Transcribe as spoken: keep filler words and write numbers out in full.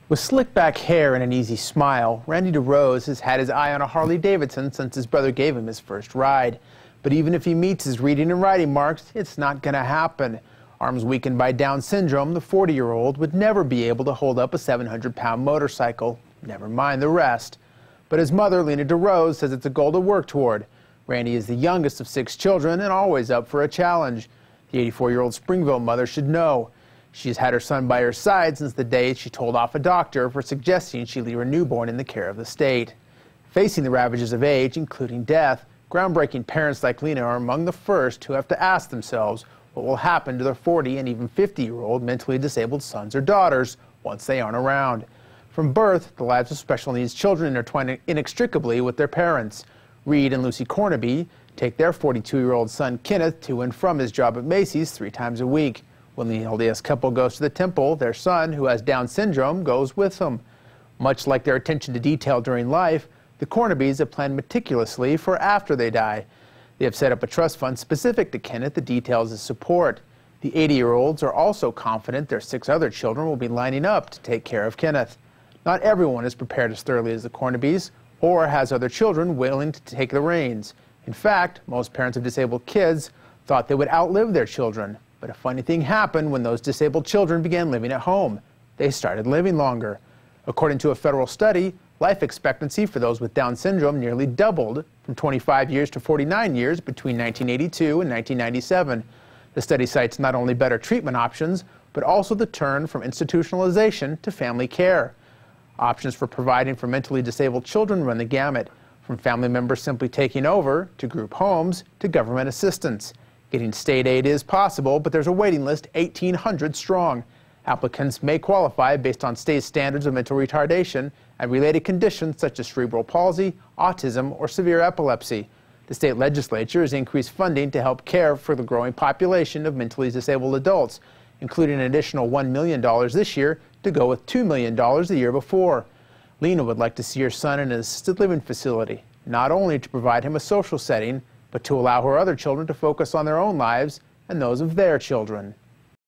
With slick back hair and an easy smile, Randy DeRose has had his eye on a Harley Davidson since his brother gave him his first ride. But even if he meets his reading and writing marks, it's not going to happen. Arms weakened by Down syndrome, the forty-year-old would never be able to hold up a seven hundred pound motorcycle, never mind the rest. But his mother, Lena DeRose, says it's a goal to work toward. Randy is the youngest of six children and always up for a challenge. The eighty-four-year-old Springville mother should know. She's had her son by her side since the day she told off a doctor for suggesting she leave her newborn in the care of the state. Facing the ravages of age, including death, groundbreaking parents like Lena are among the first who have to ask themselves what will happen to their forty and even fifty-year-old mentally disabled sons or daughters once they aren't around. From birth, the lives of special needs children intertwine inextricably with their parents. Reed and Lucy Cornaby take their forty-two-year-old son Kenneth to and from his job at Macy's three times a week. When the L D S couple goes to the temple, their son, who has Down syndrome, goes with them. Much like their attention to detail during life, the Cornabys have planned meticulously for after they die. They have set up a trust fund specific to Kenneth that details his support. The eighty-year-olds are also confident their six other children will be lining up to take care of Kenneth. Not everyone is prepared as thoroughly as the Cornabys or has other children willing to take the reins. In fact, most parents of disabled kids thought they would outlive their children. But a funny thing happened when those disabled children began living at home. They started living longer. According to a federal study, life expectancy for those with Down syndrome nearly doubled from twenty-five years to forty-nine years between nineteen eighty-two and nineteen ninety-seven. The study cites not only better treatment options, but also the turn from institutionalization to family care. Options for providing for mentally disabled children run the gamut, from family members simply taking over, to group homes, to government assistance. Getting state aid is possible, but there's a waiting list eighteen hundred strong. Applicants may qualify based on state standards of mental retardation and related conditions such as cerebral palsy, autism, or severe epilepsy. The state legislature has increased funding to help care for the growing population of mentally disabled adults, including an additional one million dollars this year to go with two million dollars the year before. Lena would like to see her son in an assisted living facility, not only to provide him a social setting, but to allow her other children to focus on their own lives and those of their children.